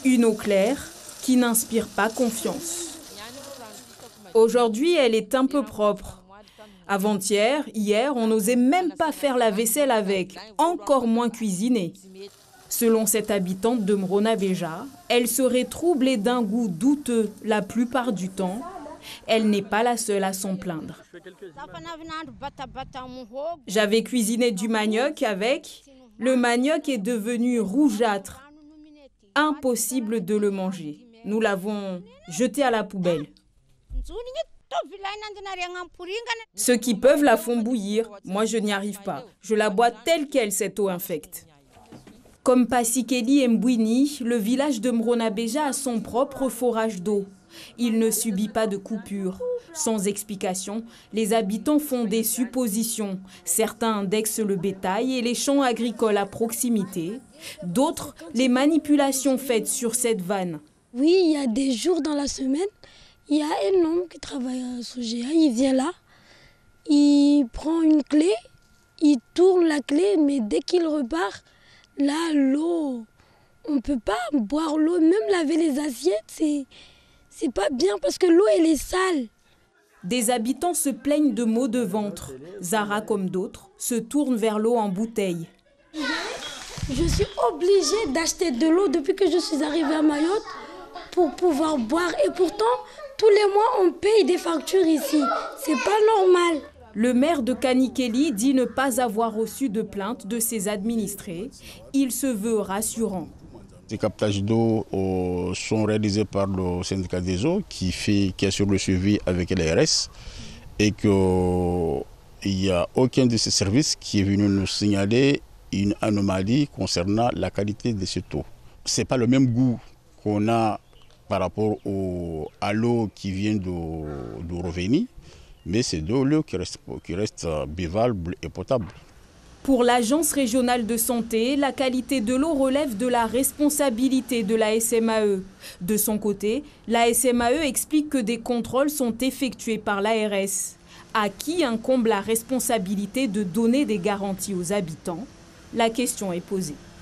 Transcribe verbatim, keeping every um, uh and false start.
Une eau claire qui n'inspire pas confiance. Aujourd'hui, elle est un peu propre. Avant-hier, hier, on n'osait même pas faire la vaisselle avec, encore moins cuisiner. Selon cette habitante de Mronabeja, elle serait troublée d'un goût douteux la plupart du temps. Elle n'est pas la seule à s'en plaindre. J'avais cuisiné du manioc avec. Le manioc est devenu rougeâtre. Impossible de le manger. Nous l'avons jeté à la poubelle. Ceux qui peuvent la font bouillir. Moi, je n'y arrive pas. Je la bois telle qu'elle, cette eau infecte. Comme Passikeli Mbouini, le village de Mronabeja a son propre forage d'eau. Il ne subit pas de coupure. Sans explication, les habitants font des suppositions. Certains indexent le bétail et les champs agricoles à proximité. D'autres, les manipulations faites sur cette vanne. Oui, il y a des jours dans la semaine, il y a un homme qui travaille à Sogea. Il vient là, il prend une clé, il tourne la clé, mais dès qu'il repart, là, l'eau, on ne peut pas boire l'eau, même laver les assiettes, c'est, c'est pas bien parce que l'eau, elle est sale. Des habitants se plaignent de maux de ventre. Zara, comme d'autres, se tourne vers l'eau en bouteille. Je suis obligée d'acheter de l'eau depuis que je suis arrivée à Mayotte pour pouvoir boire. Et pourtant, tous les mois, on paye des factures ici. C'est pas normal. Le maire de Kanikeli dit ne pas avoir reçu de plainte de ses administrés. Il se veut rassurant. Les captages d'eau sont réalisés par le syndicat des eaux qui, fait, qui assure le suivi avec l'A R S et qu'il n'y a aucun de ces services qui est venu nous signaler une anomalie concernant la qualité de cette eau. Ce n'est pas le même goût qu'on a par rapport au, à l'eau qui vient de, de Roveni, mais c'est de l'eau qui reste, qui reste buvable et potable. Pour l'Agence régionale de santé, la qualité de l'eau relève de la responsabilité de la S M A E. De son côté, la S M A E explique que des contrôles sont effectués par l'A R S. À qui incombe la responsabilité de donner des garanties aux habitants? La question est posée.